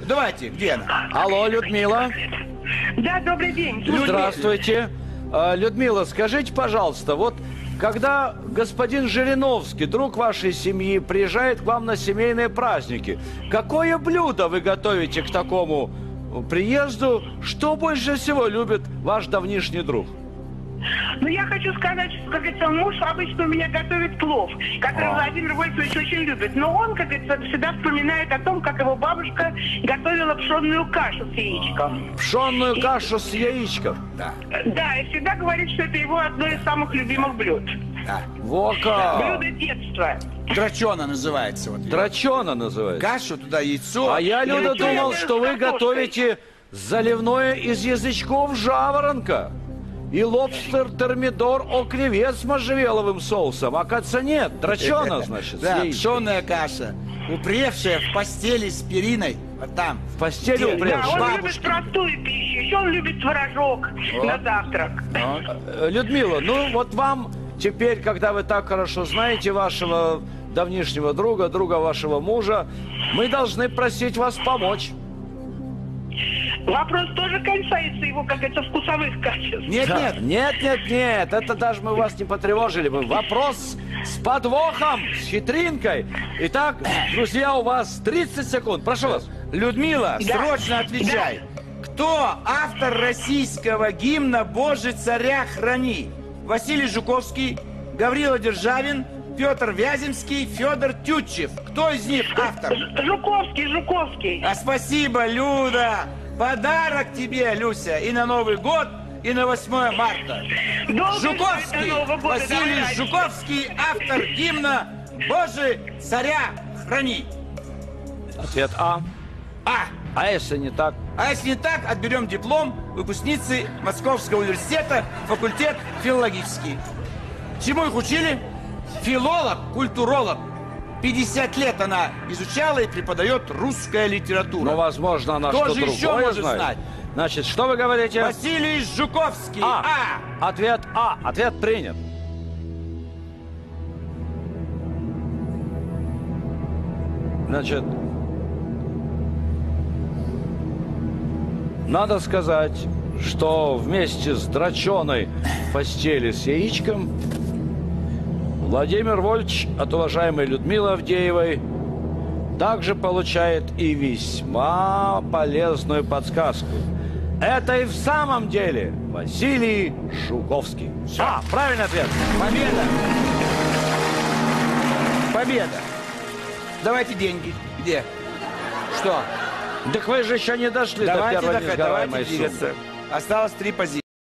Давайте, где она? Алло, Людмила. Да, добрый день. Здравствуйте. Людмила, скажите, пожалуйста, вот когда господин Жириновский, друг вашей семьи, приезжает к вам на семейные праздники, какое блюдо вы готовите к такому приезду? Что больше всего любит ваш давнишний друг? Ну, я хочу сказать, что, как говорится, муж обычно у меня готовит плов, который Владимир Вольфович очень любит. Но он, как говорится, всегда вспоминает о том, как его бабушка готовила пшенную кашу с яичком. Пшенную кашу с яичком? Да. Да, и всегда говорит, что это его одно из самых любимых блюд. Да. Во как! Блюдо детства. Драчона называется. Вот. Драчона называется. Кашу, туда яйцо. А я, Люда, яйцо думал, с что вы картошкой. готовите заливное из язычков жаворонка и лобстер-термидор окревец с можжевеловым соусом. Оказывается, нет. Драчона, значит, с Да, яичком. пшеная каша, упревшая в постели с периной. Вот там. В постели Где? упревшая. Да, он Бабушка. любит простую пищу, еще он любит творожок на завтрак. Людмила, ну вот вам теперь, когда вы так хорошо знаете вашего давнишнего друга, друга вашего мужа, мы должны просить вас помочь. Вопрос тоже касается его, как это, вкусовых качеств. Нет, Да. нет. Нет, это даже мы вас не потревожили бы. Вопрос с подвохом, с хитринкой. Итак, друзья, у вас 30 секунд. Прошу вас. Людмила, Да. срочно отвечай. Кто автор российского гимна «Боже, царя храни»? Василий Жуковский, Гаврила Державин, Петр Вяземский, Федор Тютчев. Кто из них автор? Жуковский. А спасибо, Люда. Подарок тебе, Люся, и на Новый год, и на 8 марта. Долго Жуковский, ждать до Нового года, Василий давай. Жуковский, автор гимна «Боже, царя храни». Ответ А. А если не так? А если не так, отберем диплом выпускницы Московского университета, факультет филологический. Чему их учили? Филолог, культуролог. 50 лет она изучала и преподает русская литература. Ну, возможно, она Кто что же еще другое может знает. знать? Значит, что вы говорите? Василий Жуковский. Ответ А. Ответ принят. Значит, надо сказать, что вместе с драченой в постели с яичком Владимир Вольфович от уважаемой Людмилы Авдеевой также получает и весьма полезную подсказку. Это и в самом деле Василий Жуковский. А, правильный ответ. Победа. Победа. Давайте деньги. Где? Что? Так вы же еще не дошли до первой несгораемой давайте суммы. двигаться. Осталось 3 позиции.